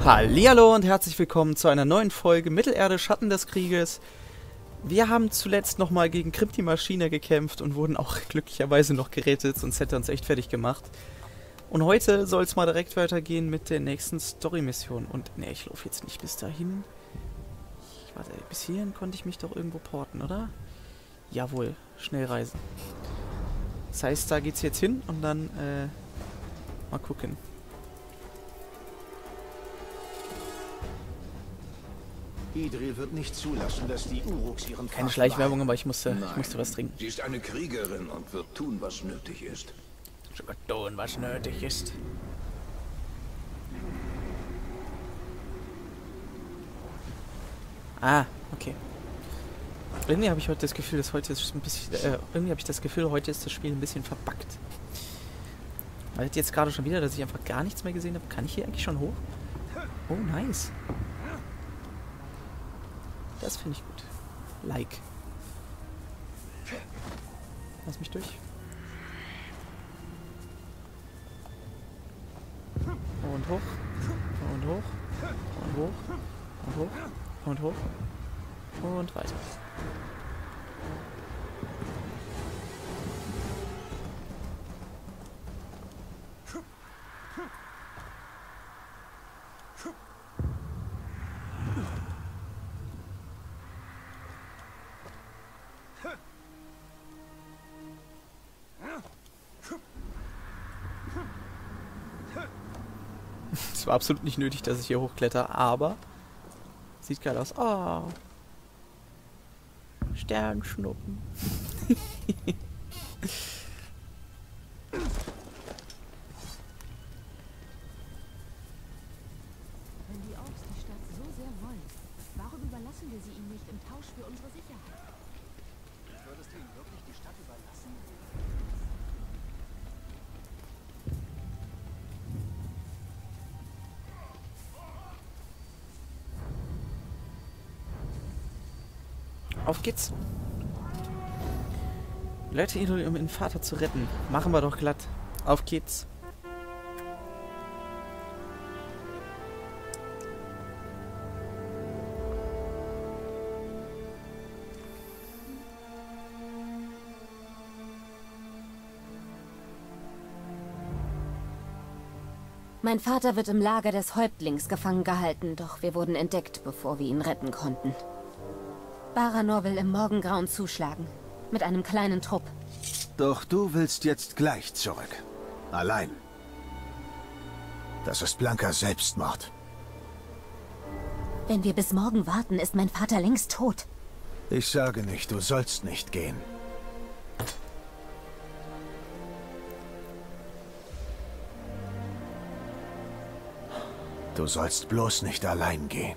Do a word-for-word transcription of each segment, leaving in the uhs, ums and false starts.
Hallihallo und herzlich willkommen zu einer neuen Folge Mittelerde Schatten des Krieges. Wir haben zuletzt nochmal gegen Crypt die Maschine gekämpft und wurden auch glücklicherweise noch gerettet, sonst hätte er uns echt fertig gemacht. Und heute soll es mal direkt weitergehen mit der nächsten Story-Mission. Und ne, ich laufe jetzt nicht bis dahin. Ich, warte, bis hierhin konnte ich mich doch irgendwo porten, oder? Jawohl, schnell reisen. Das heißt, da geht's jetzt hin und dann, äh, mal gucken. Idril wird nicht zulassen, dass die Uruks ihren Keine Schleichwerbung, aber ich musste, ich musste was trinken. Sie ist eine Kriegerin und wird tun, was nötig ist. Sie wird tun, was nötig ist. Ah, okay. Irgendwie habe ich heute das Gefühl, dass heute ist ein bisschen, äh, irgendwie habe ich das Gefühl, heute ist das Spiel ein bisschen verbuggt. Weil jetzt gerade schon wieder, dass ich einfach gar nichts mehr gesehen habe. Kann ich hier eigentlich schon hoch? Oh, nice. Das finde ich gut. Like. Lass mich durch. Und hoch. Und hoch. Und hoch. Und hoch. Und hoch. Und weiter. Es war absolut nicht nötig, dass ich hier hochkletter, aber sieht geil aus. Oh. Sternschnuppen. Wenn die Orks die Stadt so sehr wollen, warum überlassen wir sie ihnen nicht im Tausch für unsere Sicherheit? Würdest du ihnen wirklich die Stadt überlassen? Auf geht's. Leute, Idril, um ihren Vater zu retten. Machen wir doch glatt. Auf geht's. Mein Vater wird im Lager des Häuptlings gefangen gehalten, doch wir wurden entdeckt, bevor wir ihn retten konnten. Baranor will im Morgengrauen zuschlagen. Mit einem kleinen Trupp. Doch du willst jetzt gleich zurück. Allein. Das ist blanker Selbstmord. Wenn wir bis morgen warten, ist mein Vater längst tot. Ich sage nicht, du sollst nicht gehen. Du sollst bloß nicht allein gehen.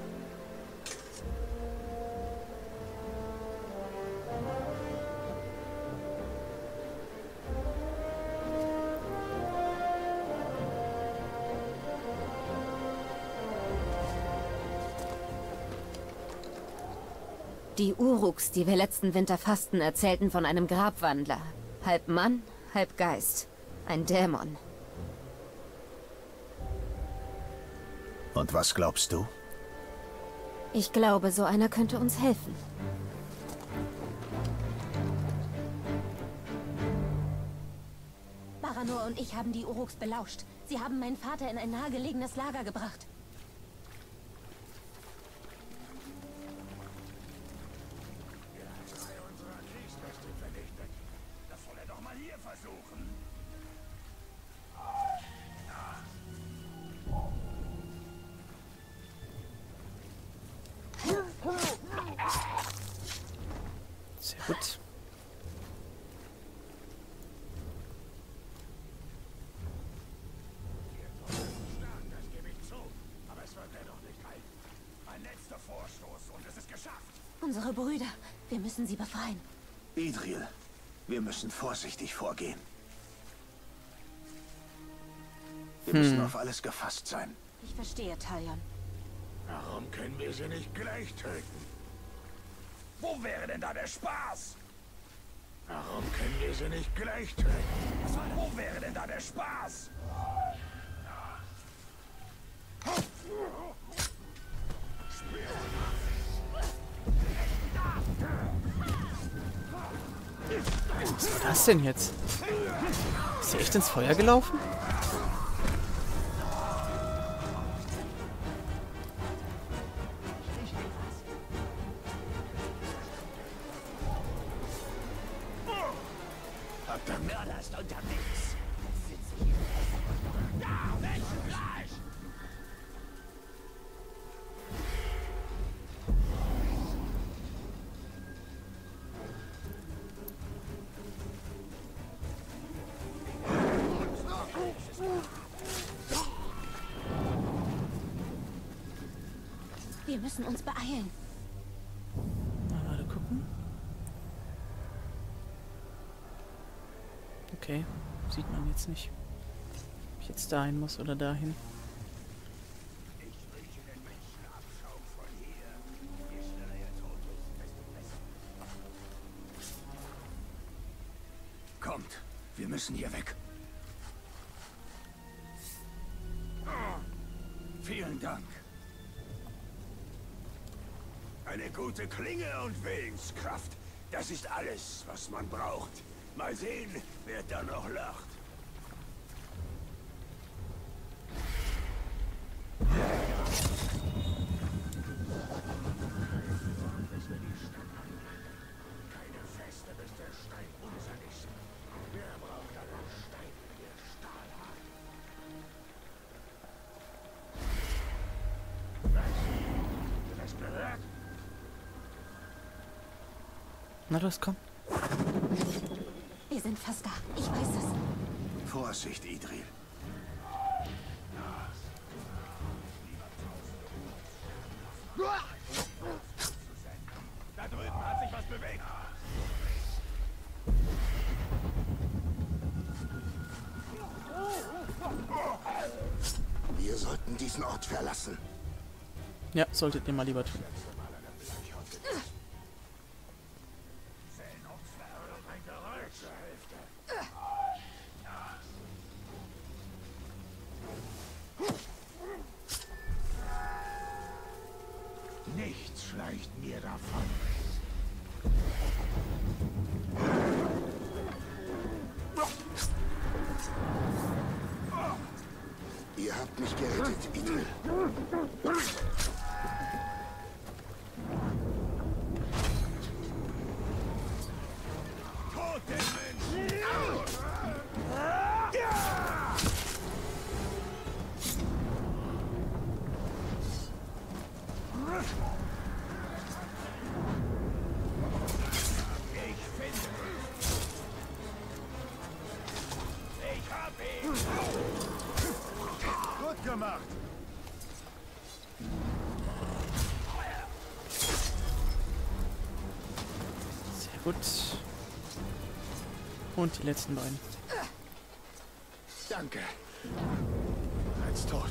Die Uruks, die wir letzten Winter fassten, erzählten von einem Grabwandler. Halb Mann, halb Geist. Ein Dämon. Und was glaubst du? Ich glaube, so einer könnte uns helfen. Baranor und ich haben die Uruks belauscht. Sie haben meinen Vater in ein nahegelegenes Lager gebracht. Sehr gut. Unsere Brüder, wir müssen sie befreien. Idril, wir müssen vorsichtig vorgehen. Wir müssen auf alles gefasst sein. Ich verstehe, Talion. Warum können wir sie nicht gleich töten? Wo wäre denn da der Spaß? Warum können wir sie nicht gleich töten? Wo wäre denn da der Spaß? Was war das denn jetzt? Ist sie echt ins Feuer gelaufen? Der Mörder ist unterwegs. Da, Menschenfleisch! Wir müssen uns beeilen. Mal gerade gucken. Okay, sieht man jetzt nicht. Ob ich jetzt dahin muss oder dahin. Kommt, wir müssen hier weg. Vielen Dank. Eine gute Klinge und Willenskraft. Das ist alles, was man braucht. Mal sehen, wer da noch lacht. Keine Feste, bis der Stein unser ist. Wer braucht einen Stein, der Stahl hat? Was? Du hast gehört? Na los, komm. Wir sind fast da. Ich weiß es. Vorsicht, Idril. Da drüben hat sich was bewegt. Wir sollten diesen Ort verlassen. Ja, solltet ihr mal lieber tun. Nichts schleicht mir davon. Ihr habt mich gerettet, Idril. Tod den Menschen! Ich finde ihn. Ich hab ihn. Gut gemacht. Sehr gut. Und die letzten beiden. Danke. Eins tot.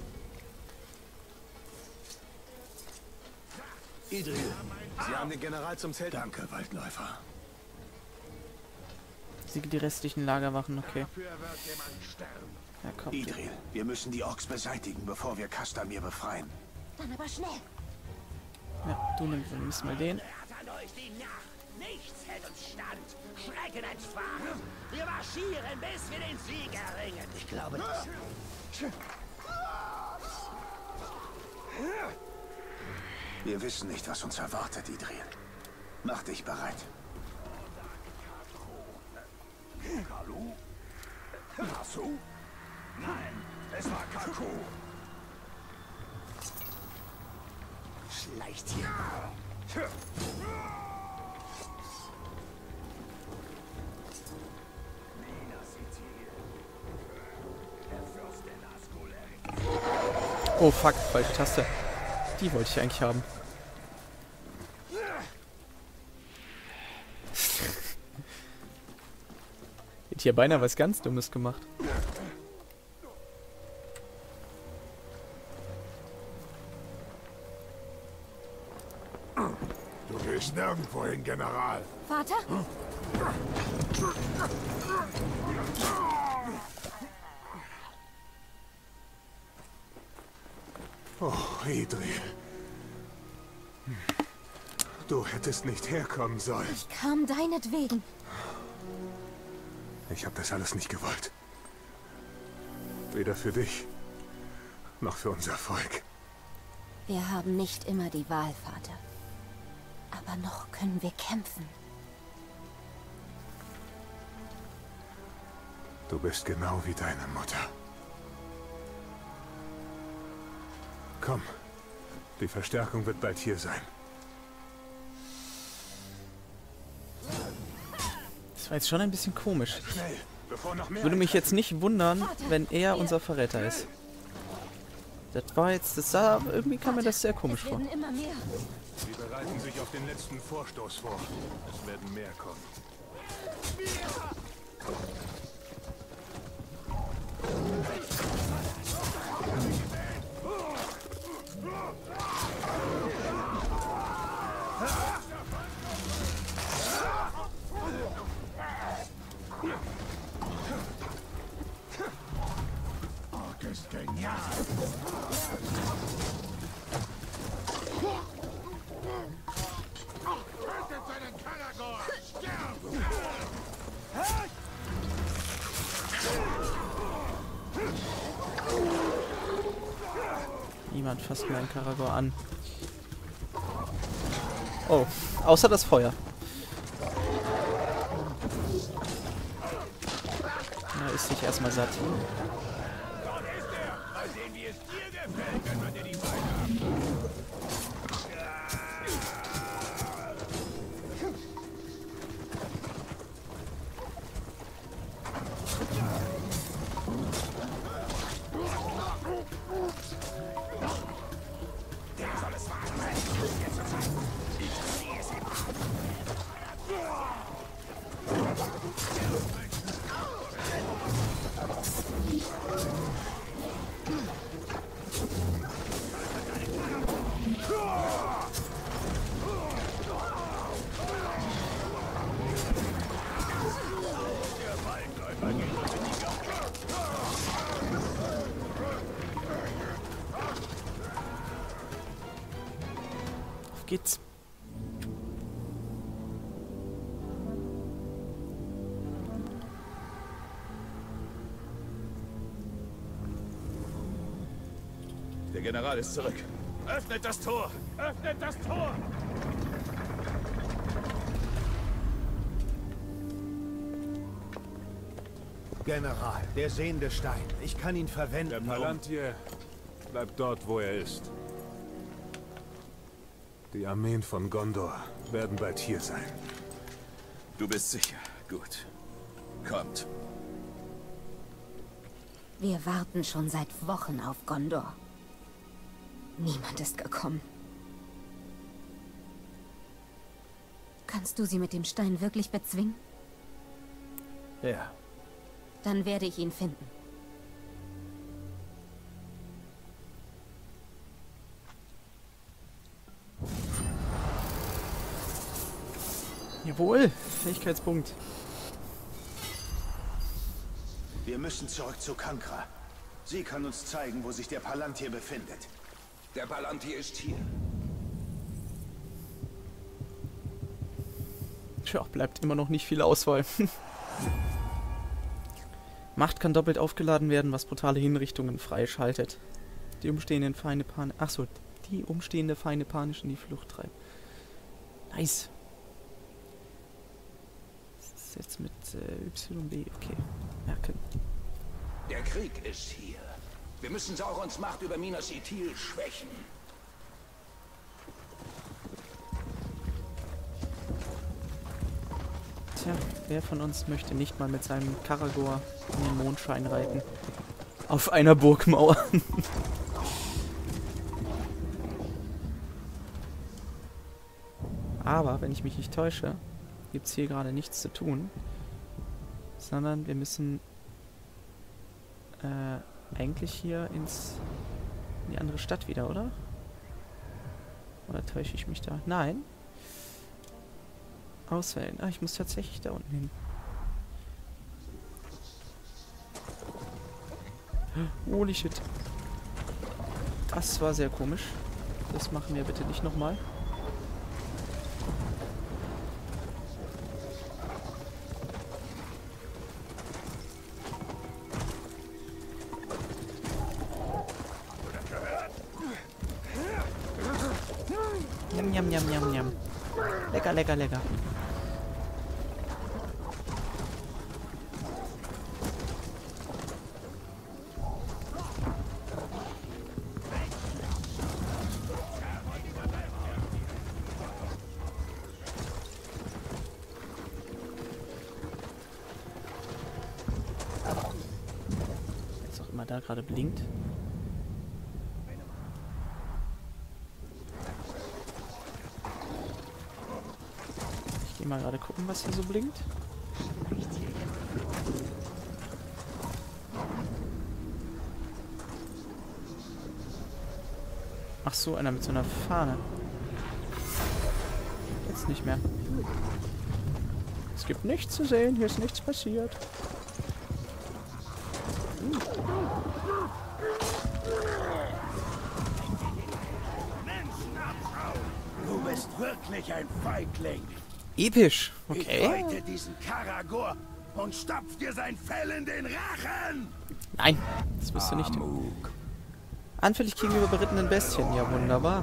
Idril, Sie haben den General zum Zelt. Danke, Waldläufer. Siege die restlichen Lagerwachen, okay. Dafür wird jemand sterben. Ja, kommt. Idril, wir müssen die Orks beseitigen, bevor wir Castamir befreien. Dann aber schnell. Ja, du nimmst, nimmst mal den. An euch die Nacht. Nichts hält uns stand. Schrecken entfahren. Wir marschieren, bis wir den Sieg erringen. Ich glaube nicht. Wir wissen nicht, was uns erwartet, Idril. Mach dich bereit. Kalu? Hasu? Nein, es war Kaku. Schleicht hier. Oh fuck, falsche Taste. Die wollte ich eigentlich haben. Hätte hier beinahe was ganz Dummes gemacht. Du gehst nirgendwo hin, General. Vater? Idril. Du hättest nicht herkommen sollen. Ich kam deinetwegen. Ich habe das alles nicht gewollt. Weder für dich, noch für unser Volk. Wir haben nicht immer die Wahl, Vater. Aber noch können wir kämpfen. Du bist genau wie deine Mutter. Komm, die Verstärkung wird bald hier sein. Das war jetzt schon ein bisschen komisch. Schnell, bevor noch mehr... Würde mich jetzt nicht wundern, wenn er unser Verräter ist. Das war jetzt, das sah, irgendwie kam mir das sehr komisch Es vor. werden immer mehr. Sie bereiten sich auf den letzten Vorstoß vor. Es werden mehr kommen. Ork ist genial. Tötet seinen Karagor! Sterb! Niemand fasst meinen Karagor an. Oh, außer das Feuer. Na, ist sich erstmal satt. Dort ist er! Mal sehen, wie es dir gefällt, wenn man dir die Beine ab. Auf geht's. Der General ist zurück. Öffnet das Tor! Öffnet das Tor! General, der sehende Stein. Ich kann ihn verwenden. Der Palantir bleibt dort, wo er ist. Die Armeen von Gondor werden bald hier sein. Du bist sicher. Gut. Kommt. Wir warten schon seit Wochen auf Gondor. Niemand ist gekommen. Kannst du sie mit dem Stein wirklich bezwingen? Ja. Dann werde ich ihn finden. Jawohl, Fähigkeitspunkt. Wir müssen zurück zu Kankra. Sie kann uns zeigen, wo sich der Palantir befindet. Der Palantir ist hier. Tja, bleibt immer noch nicht viel Auswahl. Macht kann doppelt aufgeladen werden, was brutale Hinrichtungen freischaltet. Die umstehenden Feinde panisch... Achso, die umstehende Feinde panisch in die Flucht treiben. Nice. Das ist jetzt mit äh, Y B, okay. Merken. Der Krieg ist hier. Wir müssen Saurons Macht über Minas Ithil schwächen. Tja, wer von uns möchte nicht mal mit seinem Karagor in den Mondschein reiten? Auf einer Burgmauer. Aber, wenn ich mich nicht täusche, gibt es hier gerade nichts zu tun. Sondern wir müssen äh, eigentlich hier ins in die andere Stadt wieder, oder? Oder täusche ich mich da? Nein. Auswählen. Ah, ich muss tatsächlich da unten hin. Holy shit. Das war sehr komisch. Das machen wir bitte nicht nochmal. Njam, njam, njam, njam, njam. Lecker, lecker, lecker. Was auch immer da gerade blinkt. Ich gehe mal gerade gucken, was hier so blinkt. Ach so, einer mit so einer Fahne. Jetzt nicht mehr. Es gibt nichts zu sehen, hier ist nichts passiert. Du bist wirklich ein Feigling. Episch, Ich okay. häute diesen Karagor und stopf dir sein Fell in den Rachen. Nein, das wirst du nicht tun. Anfällig gegenüber berittenen Bestien, ja wunderbar.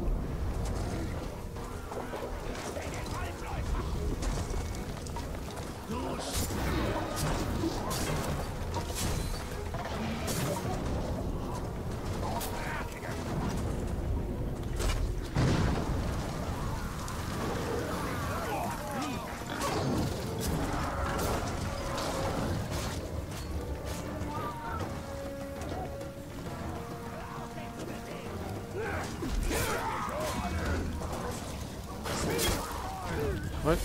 Verrückt.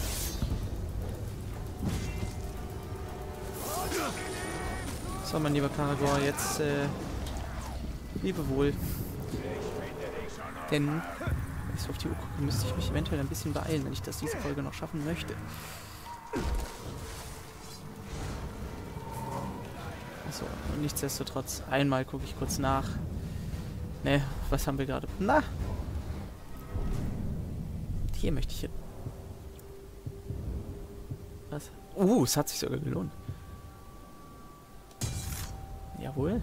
So, mein lieber Karagor, jetzt äh, lebe wohl. Denn, wenn ich so auf die Uhr gucke, müsste ich mich eventuell ein bisschen beeilen, wenn ich das diese Folge noch schaffen möchte. Achso, und nichtsdestotrotz, einmal gucke ich kurz nach. Ne, was haben wir gerade? Na! Hier möchte ich hin. Was? Uh, es hat sich sogar gelohnt. Jawohl.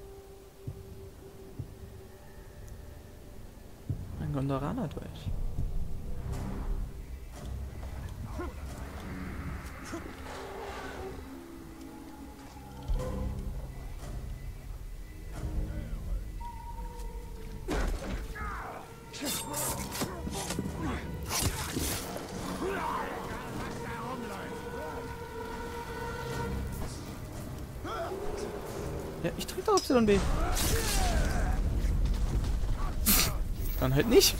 Ein Gondorana-Duell. Ja, ich drück doch Y B. Dann halt nicht.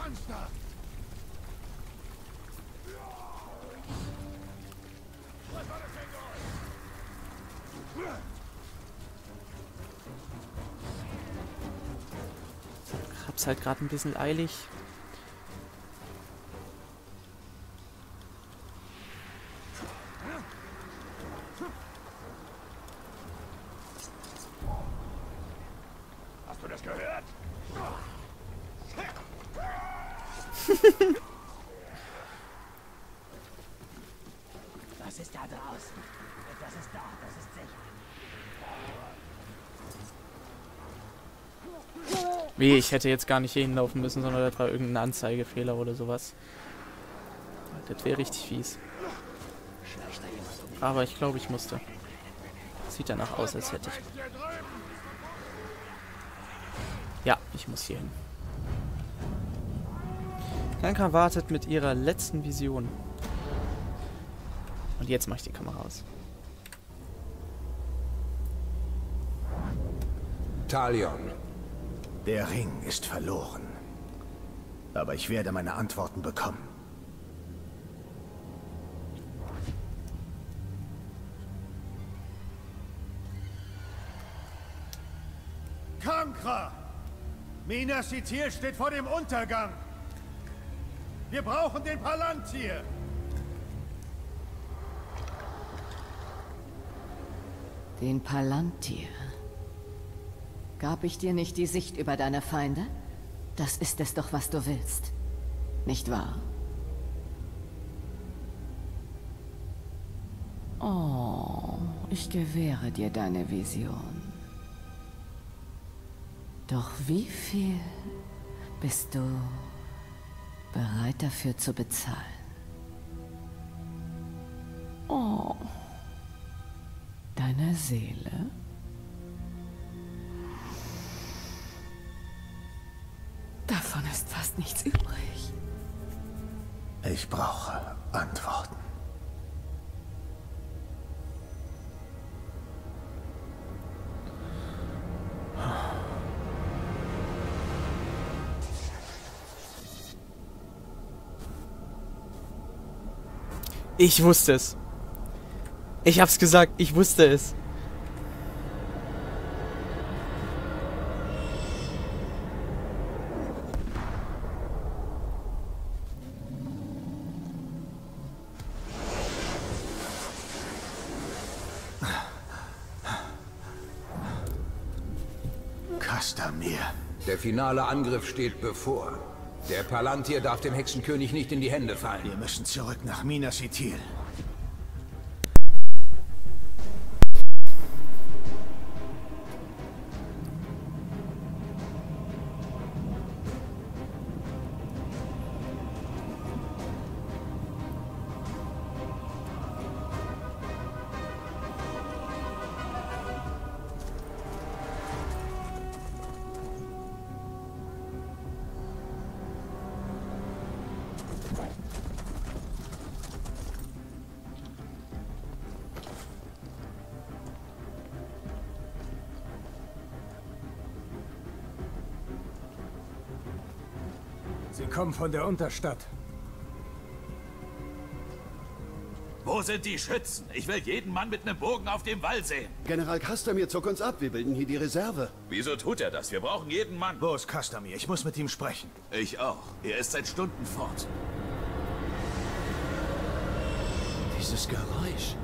Hab's halt gerade ein bisschen eilig. Hast du das gehört? Was ist da draußen? Etwas ist dort, das ist sicher. Wie, ich hätte jetzt gar nicht hier hinlaufen müssen, sondern das war irgendein Anzeigefehler oder sowas. Das wäre richtig fies. Aber ich glaube, ich musste. Sieht danach aus, als hätte ich. Ja, ich muss hier hin. Kanka wartet mit ihrer letzten Vision. Und jetzt mache ich die Kamera aus. Talion. Der Ring ist verloren. Aber ich werde meine Antworten bekommen. Kankra! Minas Ithil steht vor dem Untergang. Wir brauchen den Palantir. Den Palantir. Gab ich dir nicht die Sicht über deine Feinde? Das ist es doch, was du willst. Nicht wahr? Oh, ich gewähre dir deine Vision. Doch wie viel bist du bereit dafür zu bezahlen? Oh, deine Seele? Davon ist fast nichts übrig. Ich brauche Antworten. Ich wusste es. Ich hab's gesagt, ich wusste es. Castamir. Der finale Angriff steht bevor. Der Palantir darf dem Hexenkönig nicht in die Hände fallen. Wir müssen zurück nach Minas Ithil. Sie kommen von der Unterstadt. Wo sind die Schützen? Ich will jeden Mann mit einem Bogen auf dem Wall sehen. General Castamir zog uns ab. Wir bilden hier die Reserve. Wieso tut er das? Wir brauchen jeden Mann. Wo ist Castamir? Ich muss mit ihm sprechen. Ich auch. Er ist seit Stunden fort. Dieses Geräusch.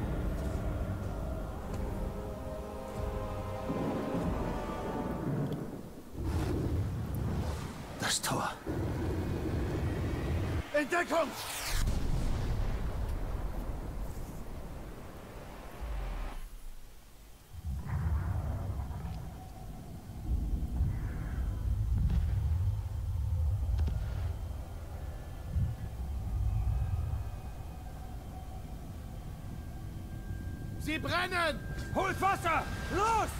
Das Tor. Entdeckung! Sie brennen! Holt Wasser! Los!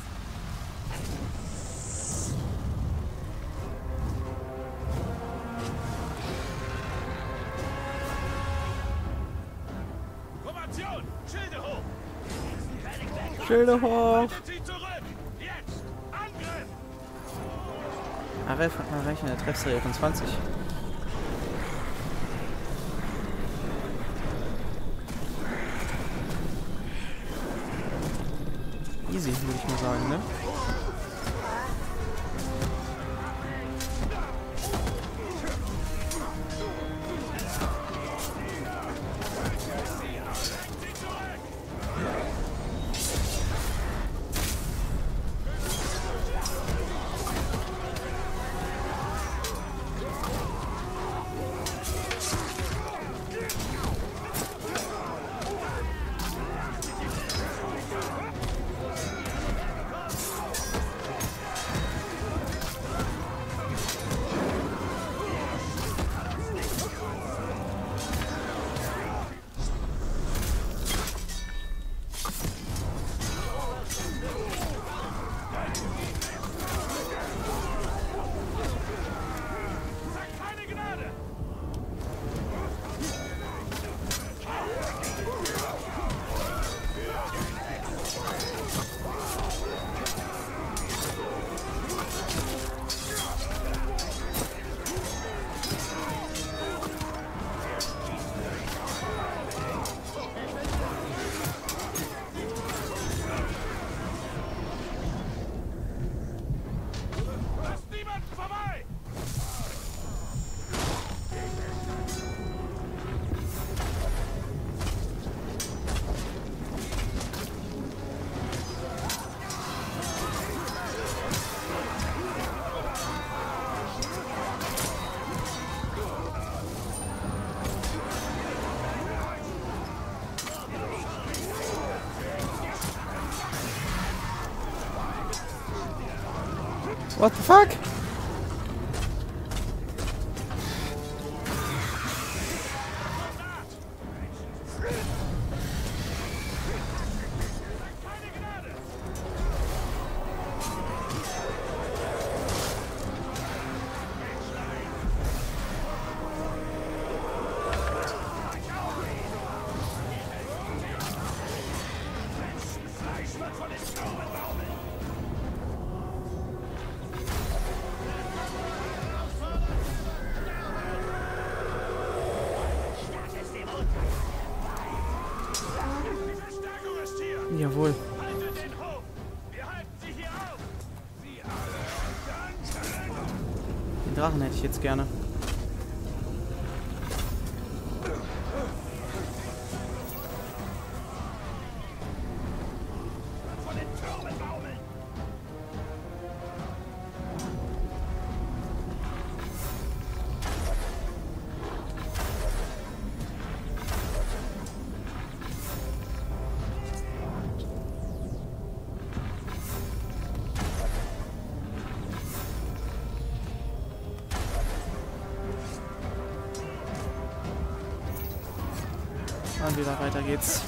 Formation! Schilde hoch! Schilde hoch! Haltet sie zurück! Jetzt! Angriff! Aref hat mal recht, eine Treffserie von zwanzig. Easy, würde ich mal sagen, ne? What the fuck? Jawohl. Den Drachen hätte ich jetzt gerne. Und wieder weiter geht's.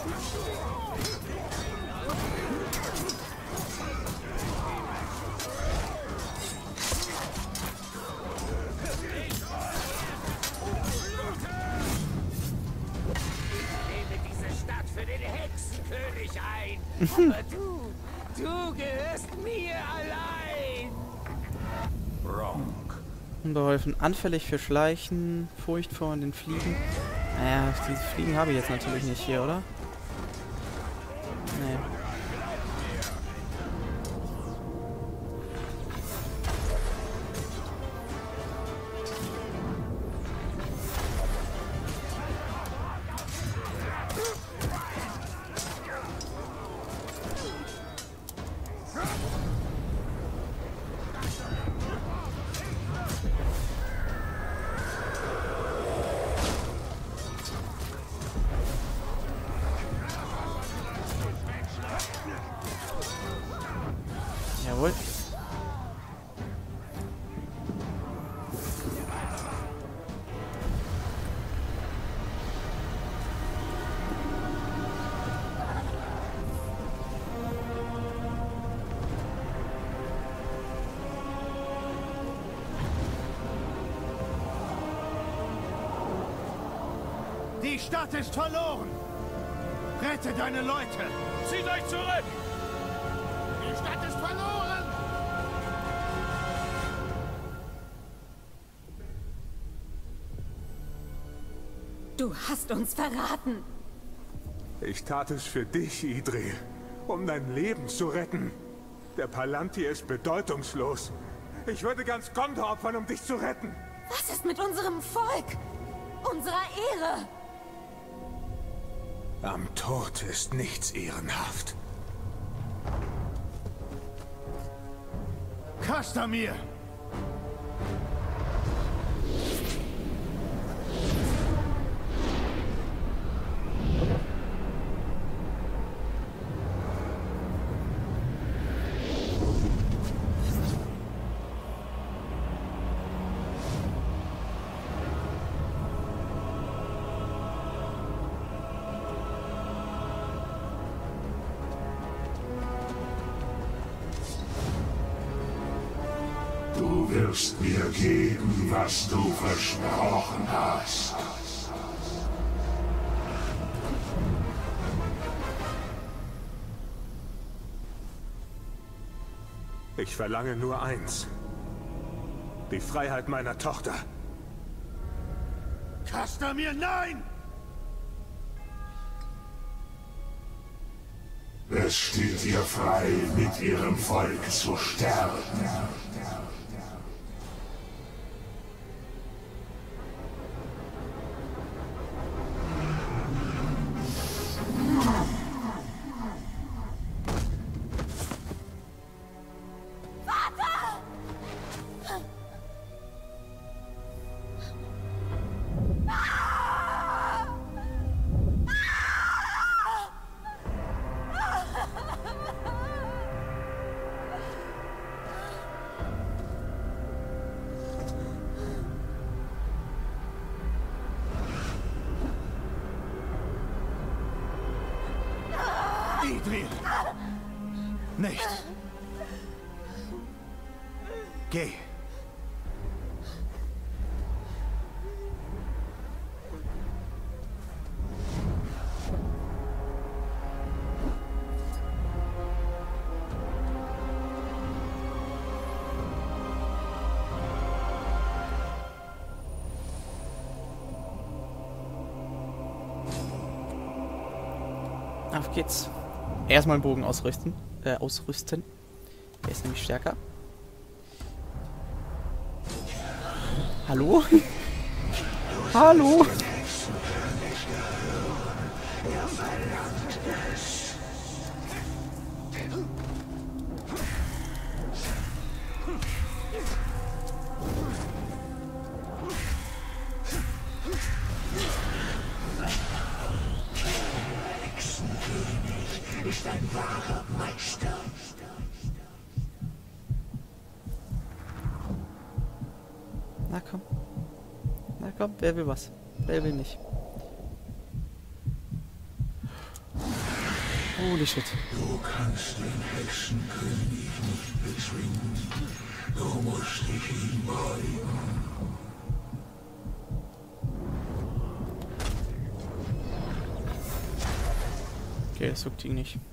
Nehme diese Stadt für den Hexenkönig ein. Aber du, du gehörst mir allein. Wrong. Unbeholfen, anfällig für Schleichen, Furcht vor den Fliegen. Naja, diese Fliegen habe ich jetzt natürlich nicht hier, oder? Nee. Jawohl. Die Stadt ist verloren! Rette deine Leute! Zieht euch zurück! Die Stadt ist verloren! Du hast uns verraten. Ich tat es für dich, Idril, um dein Leben zu retten. Der Palantir ist bedeutungslos. Ich würde ganz Gondor opfern, um dich zu retten. Was ist mit unserem Volk? Unserer Ehre? Am Tod ist nichts ehrenhaft. Castamir! Du wirst mir geben, was du versprochen hast. Ich verlange nur eins. Die Freiheit meiner Tochter. Castamir, nein! Es steht ihr frei, mit ihrem Volk zu sterben. Idril! Nicht! Geh! Auf geht's. Erstmal einen Bogen ausrüsten. Äh, ausrüsten. Der ist nämlich stärker. Hallo? Hallo? Ist ein wahrer Meister. Na komm. Na komm, wer will was? Wer will nicht? Holy shit. Du kannst den Hexenkönig nicht bezwingen. Du musst dich ihm beugen. Okay, das juckt ihn nicht.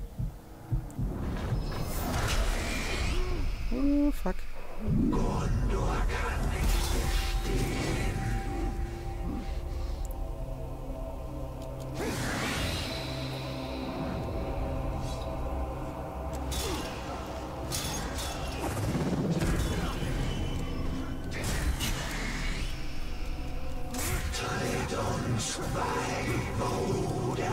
Oh, fuck. Gondor kann nicht bestehen. Tritt uns bei, Bruder.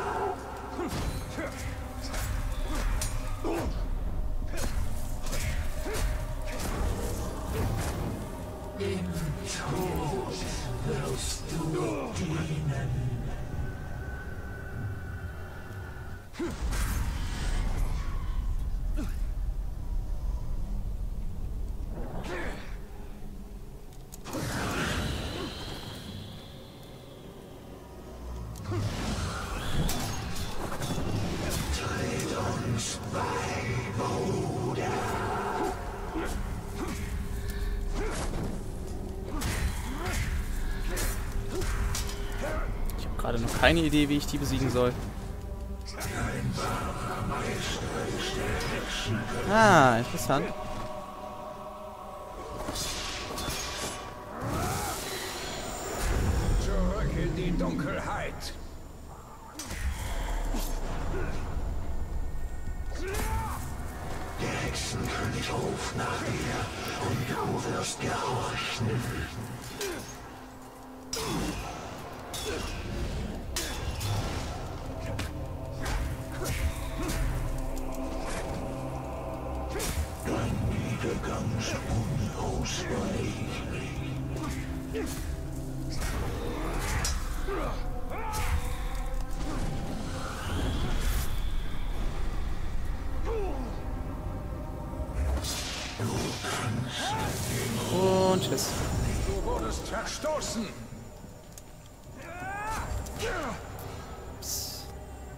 Im Tod wirst du dienen. Tritt uns bei, Bruder. Ich habe gerade noch keine Idee, wie ich die besiegen soll. Ah, interessant. Zurück in die Dunkelheit. Der Hexenkönig ruft nach dir und du wirst gehorchen. Dein Niedergang ist unausweichlich. Und tschüss. Du wurdest verstoßen. Psst.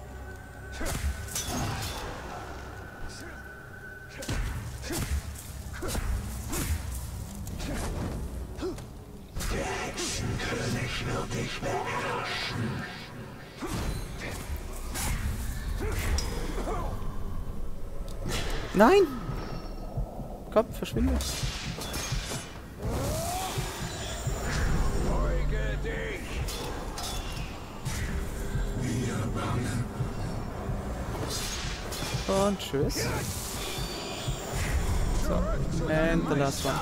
Der Hexenkönig wird dich beherrschen. Nein! Komm, verschwinde. Beuge dich. Und tschüss. So, and the last one.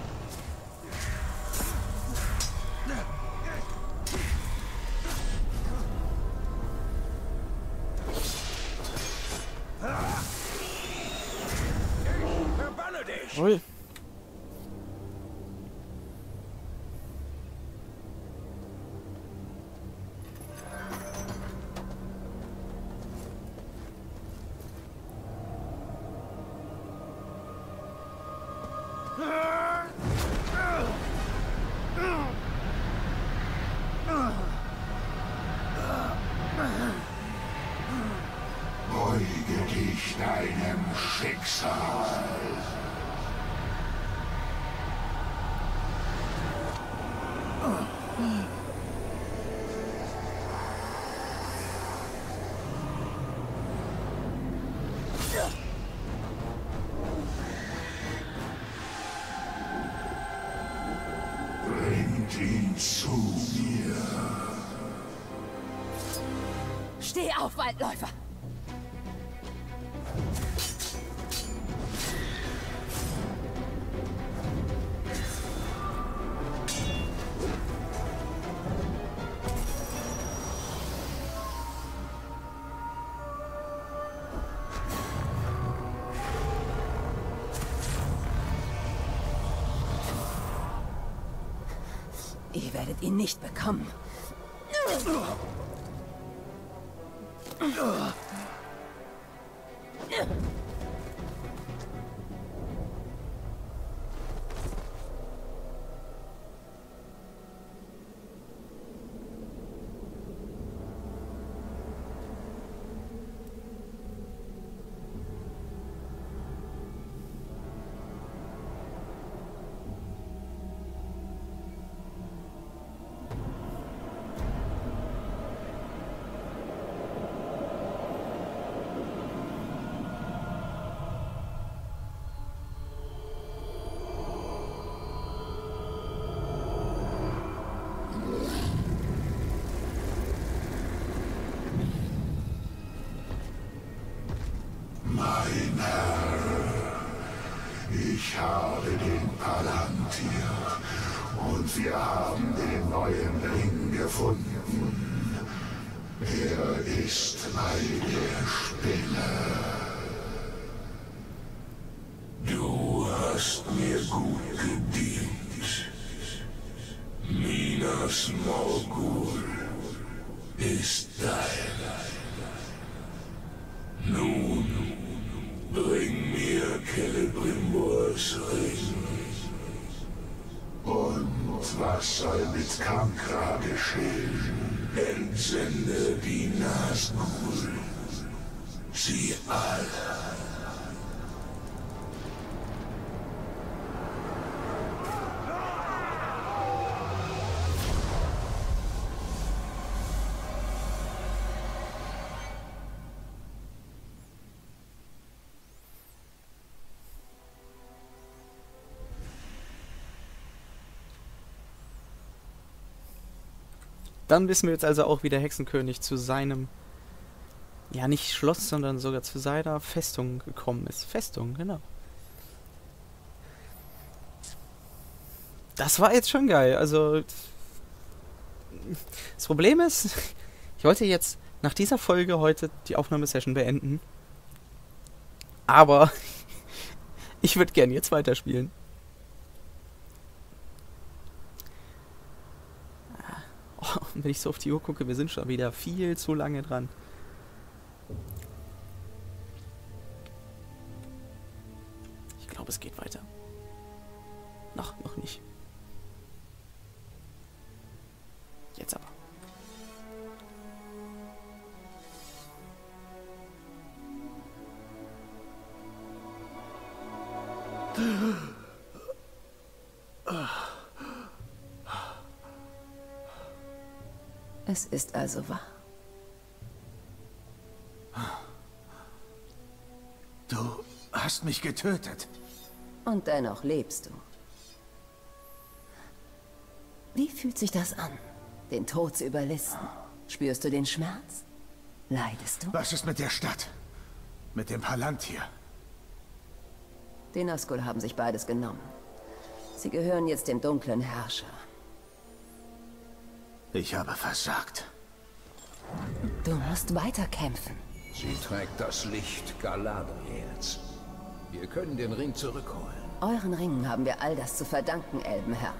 Verbanne dich. Ui. Beuge dich deinem Schicksal. Bringt ihn zu mir. Steh auf, Waldläufer! Ihr werdet ihn nicht bekommen. Mein Herr, ich habe den Palantir und wir haben den neuen Ring gefunden. Er ist bei der Spinne. Du hast mir gut gedient. Minas Morgul ist dein. Nun, bring mir Celebrimbors Ring. Und was soll mit Kankra geschehen? Entsende die Nazgul. Sie alle. Dann wissen wir jetzt also auch, wie der Hexenkönig zu seinem, ja nicht Schloss, sondern sogar zu seiner Festung gekommen ist. Festung, genau. Das war jetzt schon geil. Also, das Problem ist, ich wollte jetzt nach dieser Folge heute die Aufnahmesession beenden. Aber ich würde gerne jetzt weiterspielen. Oh, wenn ich so auf die Uhr gucke, wir sind schon wieder viel zu lange dran. Ich glaube, es geht weiter. Noch, noch nicht. Jetzt aber. Es ist also wahr. Du hast mich getötet. Und dennoch lebst du. Wie fühlt sich das an, den Tod zu überlisten? Spürst du den Schmerz? Leidest du? Was ist mit der Stadt? Mit dem Palantir? Die Nazgul haben sich beides genommen. Sie gehören jetzt dem dunklen Herrscher. Ich habe versagt. Du musst weiterkämpfen. Sie trägt das Licht Galadriels. Wir können den Ring zurückholen. Euren Ringen haben wir all das zu verdanken, Elbenherr.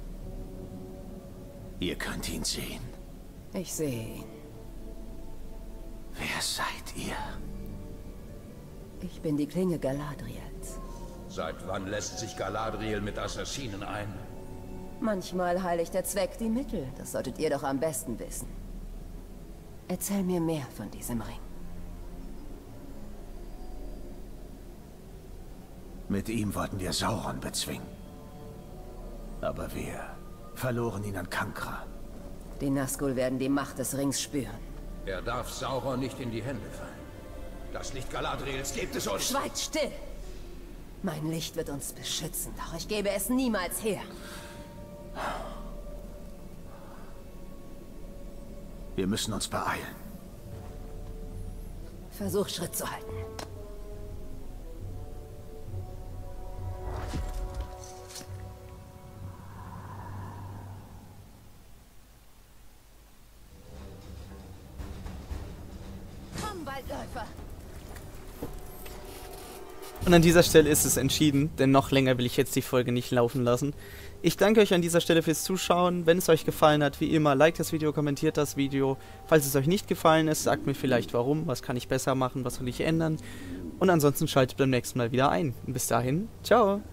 Ihr könnt ihn sehen. Ich sehe ihn. Wer seid ihr? Ich bin die Klinge Galadriels. Seit wann lässt sich Galadriel mit Assassinen ein? Manchmal heiligt der Zweck die Mittel. Das solltet ihr doch am besten wissen. Erzähl mir mehr von diesem Ring. Mit ihm wollten wir Sauron bezwingen. Aber wir verloren ihn an Kankra. Die Nazgul werden die Macht des Rings spüren. Er darf Sauron nicht in die Hände fallen. Das Licht Galadriels gibt es uns. Schweigt still! Mein Licht wird uns beschützen, doch ich gebe es niemals her. Wir müssen uns beeilen. Versuch, Schritt zu halten. Komm, Waldläufer! Und an dieser Stelle ist es entschieden, denn noch länger will ich jetzt die Folge nicht laufen lassen. Ich danke euch an dieser Stelle fürs Zuschauen. Wenn es euch gefallen hat, wie immer, liked das Video, kommentiert das Video. Falls es euch nicht gefallen ist, sagt mir vielleicht warum, was kann ich besser machen, was soll ich ändern. Und ansonsten schaltet beim nächsten Mal wieder ein. Bis dahin, ciao!